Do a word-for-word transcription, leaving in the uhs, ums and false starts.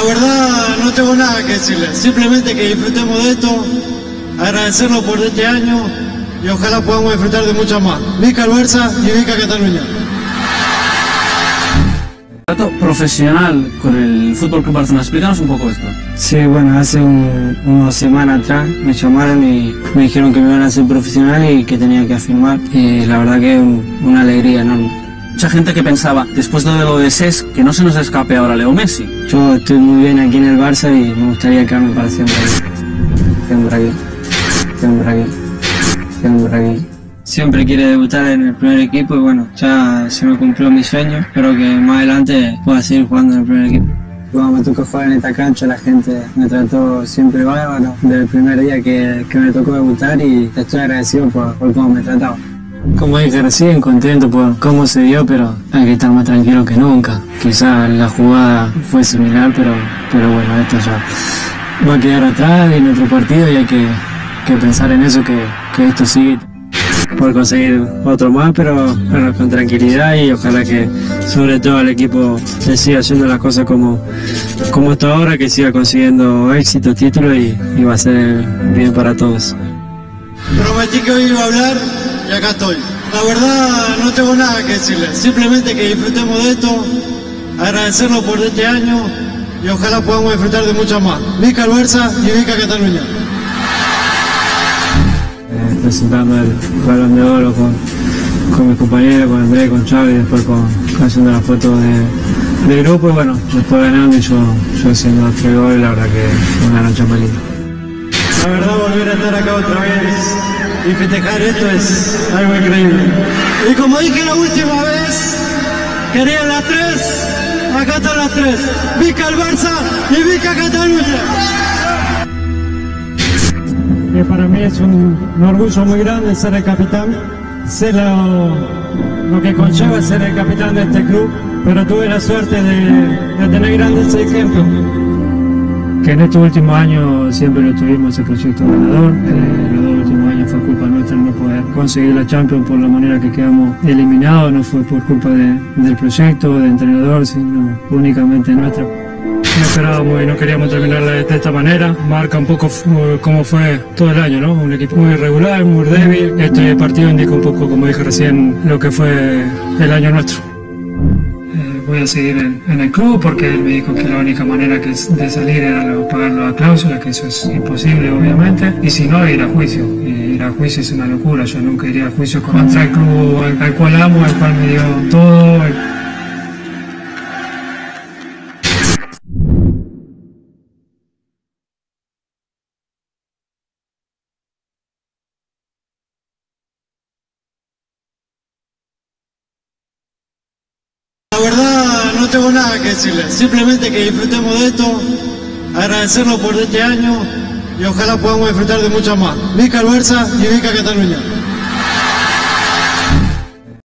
verdad no tengo nada que decirles, simplemente que disfrutemos de esto, agradecerlo por este año y ojalá podamos disfrutar de muchas más. Visca el Barça y visca Cataluña. Trato profesional con el Fútbol Club Barcelona, explícanos un poco esto. Sí, bueno, hace un, unas semanas atrás me llamaron y me dijeron que me iban a hacer profesional y que tenía que firmar. Y la verdad que es un, una alegría enorme. Mucha gente que pensaba, después de lo de S E S, que no se nos escape ahora Leo Messi. Yo estoy muy bien aquí en el Barça y me gustaría quedarme para siempre aquí. Siempre aquí, siempre aquí, siempre aquí. Siempre quiere debutar en el primer equipo y bueno, ya se me cumplió mi sueño. Espero que más adelante pueda seguir jugando en el primer equipo. Cuando me tocó jugar en esta cancha la gente me trató siempre bárbaro desde el primer día que, que me tocó debutar y estoy agradecido por, por cómo me trataba. Como dije recién, contento por cómo se dio, pero hay que estar más tranquilo que nunca. Quizás la jugada fue similar, pero, pero bueno, esto ya va a quedar atrás en otro partido y hay que, que pensar en eso, que, que esto sigue por conseguir otro más, pero bueno, con tranquilidad y ojalá que sobre todo el equipo se siga haciendo las cosas como, como hasta ahora, que siga consiguiendo éxito, título y, y va a ser bien para todos. Prometí que hoy iba a hablar y acá estoy. La verdad no tengo nada que decirles, simplemente que disfrutemos de esto, agradecerlo por este año y ojalá podamos disfrutar de muchas más. Visca el Barça y visca Cataluña. Eh, presentando el Balón de Oro con, con mis compañeros, con Andrés, con Xavi, después con, con haciendo la foto de, de grupo y bueno, después ganando y yo, yo haciendo los tres goles, la verdad que una noche muy linda. La verdad volver a estar acá otra vez y festejar esto es algo increíble. Y como dije la última vez, querían las tres, acá están las tres. Visca el Barça y visca Cataluña. Que para mí es un, un orgullo muy grande ser el capitán, sé lo, lo que conlleva ser el capitán de este club, pero tuve la suerte de, de tener grandes ejemplos. Que en estos últimos años siempre lo tuvimos ese proyecto ganador, eh, los dos últimos años fue culpa nuestra no poder conseguir la Champions por la manera que quedamos eliminados, no fue por culpa de, del proyecto, del entrenador, sino únicamente nuestra. No esperábamos y no queríamos terminar de, de esta manera, marca un poco cómo fue todo el año, ¿no? Un equipo muy irregular, muy débil, este partido indica un poco, como dije recién, lo que fue el año nuestro. Voy a seguir en, en el club porque él me dijo que la única manera que es de salir era lo, pagar la cláusula, que eso es imposible obviamente, y si no, ir a juicio. Y ir a juicio es una locura, yo nunca iría a juicio contra el club al, al cual amo, al cual me dio todo. La verdad no tengo nada que decirles, simplemente que disfrutemos de esto, agradecerlo por este año y ojalá podamos disfrutar de muchas más. Visca el Barça y visca Cataluña.